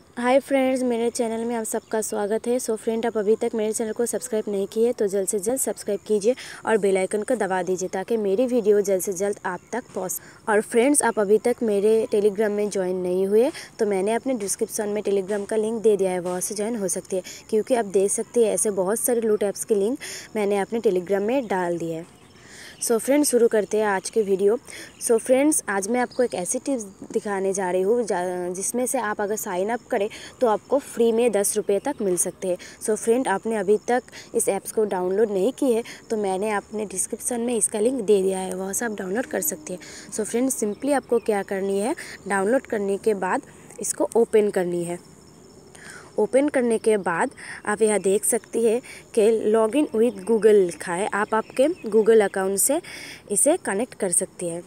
Hi friends, मेरे channel में आप सबका स्वागत है। सो फ्रेंड, आप अभी तक मेरे चैनल को सब्सक्राइब नहीं किए तो जल्द से जल्द सब्सक्राइब कीजिए और बेल आइकन को दबा दीजिए ताकि मेरी वीडियो जल्द से जल्द आप तक पहुंच। और फ्रेंड्स, आप अभी तक मेरे टेलीग्राम में ज्वाइन नहीं हुए तो मैंने अपने डिस्क्रिप्शन में टेलीग्राम का लिंक दे दिया है, वहाँ से ज्वाइन हो सकती है। क्योंकि आप देख सकते हैं ऐसे बहुत सारे लूट ऐप्स के लिंक मैंने अपने टेलीग्राम में डाल दिए है। सो फ्रेंड्स, शुरू करते हैं आज के वीडियो। सो फ्रेंड्स, आज मैं आपको एक ऐसी टिप्स दिखाने जा रही हूँ जिसमें से आप अगर साइन अप करें तो आपको फ्री में 10 रुपये तक मिल सकते हैं। सो फ्रेंड, आपने अभी तक इस ऐप्स को डाउनलोड नहीं की है तो मैंने अपने डिस्क्रिप्शन में इसका लिंक दे दिया है, वहाँ से आप डाउनलोड कर सकते हैं। सो फ्रेंड्स, सिंपली आपको क्या करनी है, डाउनलोड करने के बाद इसको ओपन करनी है। ओपन करने के बाद आप यहाँ देख सकती है कि लॉगिन विद गूगल लिखा है। आप आपके गूगल अकाउंट से इसे कनेक्ट कर सकती है।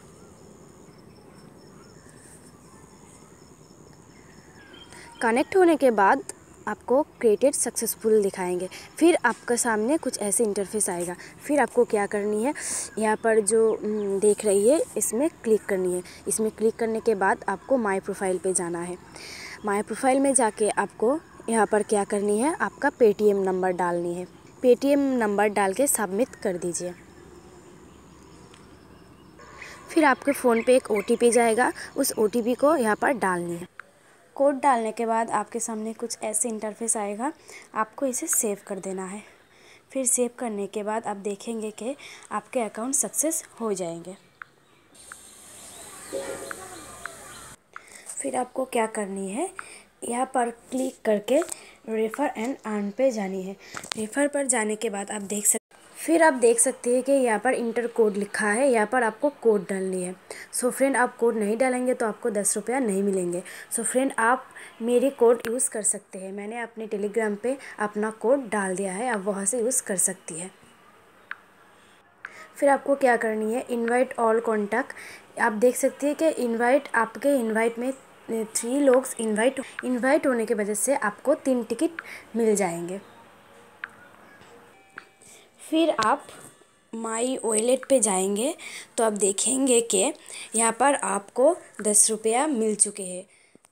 कनेक्ट होने के बाद आपको क्रिएटेड सक्सेसफुल दिखाएंगे। फिर आपके सामने कुछ ऐसे इंटरफेस आएगा। फिर आपको क्या करनी है, यहाँ पर जो देख रही है इसमें क्लिक करनी है। इसमें क्लिक करने के बाद आपको माय प्रोफाइल पे जाना है। माय प्रोफाइल में जाके आपको यहाँ पर क्या करनी है, आपका पेटीएम नंबर डालनी है। पेटीएम नंबर डाल के सबमिट कर दीजिए। फिर आपके फ़ोन पे एक ओटीपी जाएगा, उस ओटीपी को यहाँ पर डालनी है। कोड डालने के बाद आपके सामने कुछ ऐसे इंटरफेस आएगा, आपको इसे सेव कर देना है। फिर सेव करने के बाद आप देखेंगे कि आपके अकाउंट सक्सेस हो जाएंगे। फिर आपको क्या करनी है, यहाँ पर क्लिक करके रेफ़र एंड अर्न पे जानी है। रेफ़र पर जाने के बाद आप देख सकते हैं कि यहाँ पर इंटर कोड लिखा है, यहाँ पर आपको कोड डालनी है। सो फ्रेंड, आप कोड नहीं डालेंगे तो आपको 10 रुपया नहीं मिलेंगे। सो फ्रेंड, आप मेरी कोड यूज़ कर सकते हैं। मैंने अपने टेलीग्राम पे अपना कोड डाल दिया है, आप वहाँ से यूज़ कर सकती है। फिर आपको क्या करनी है, इनवाइट ऑल कॉन्टैक्ट। आप देख सकते हैं कि आपके इनवाइट में 3 लोग इनवाइट होने की वजह से आपको 3 टिकट मिल जाएंगे। फिर आप माई वॉलेट पे जाएंगे तो आप देखेंगे कि यहाँ पर आपको 10 रुपया मिल चुके हैं।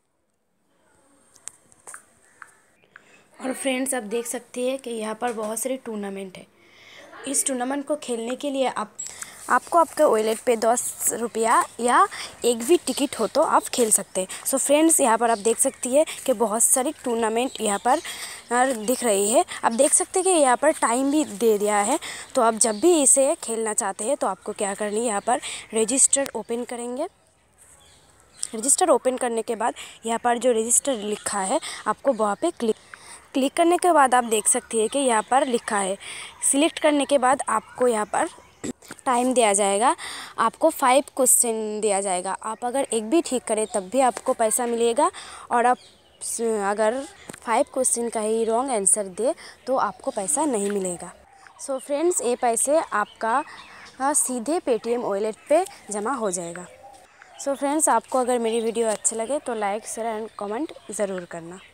और फ्रेंड्स, आप देख सकते हैं कि यहाँ पर बहुत सारे टूर्नामेंट है। इस टूर्नामेंट को खेलने के लिए आपको आपके वॉलेट पे 10 रुपया या एक भी टिकट हो तो आप खेल सकते हैं। सो फ्रेंड्स, यहाँ पर आप देख सकती है कि बहुत सारी टूर्नामेंट यहाँ पर दिख रही है। आप देख सकते हैं कि यहाँ पर टाइम भी दे दिया है। तो आप जब भी इसे खेलना चाहते हैं तो आपको क्या करनी है, यहाँ पर रजिस्टर ओपन करेंगे। रजिस्टर ओपन करने के बाद यहाँ पर जो रजिस्टर लिखा है आपको वहाँ पे क्लिक करने के बाद आप देख सकती है कि यहाँ पर लिखा है। सिलेक्ट करने के बाद आपको यहाँ पर टाइम दिया जाएगा, आपको 5 क्वेश्चन दिया जाएगा। आप अगर एक भी ठीक करें तब भी आपको पैसा मिलेगा, और आप अगर 5 क्वेश्चन का ही रॉन्ग आंसर दे तो आपको पैसा नहीं मिलेगा। सो फ्रेंड्स, ये पैसे आपका सीधे पेटीएम वॉलेट पे जमा हो जाएगा। सो फ्रेंड्स, आपको अगर मेरी वीडियो अच्छी लगे तो लाइक, शेयर एंड कमेंट ज़रूर करना।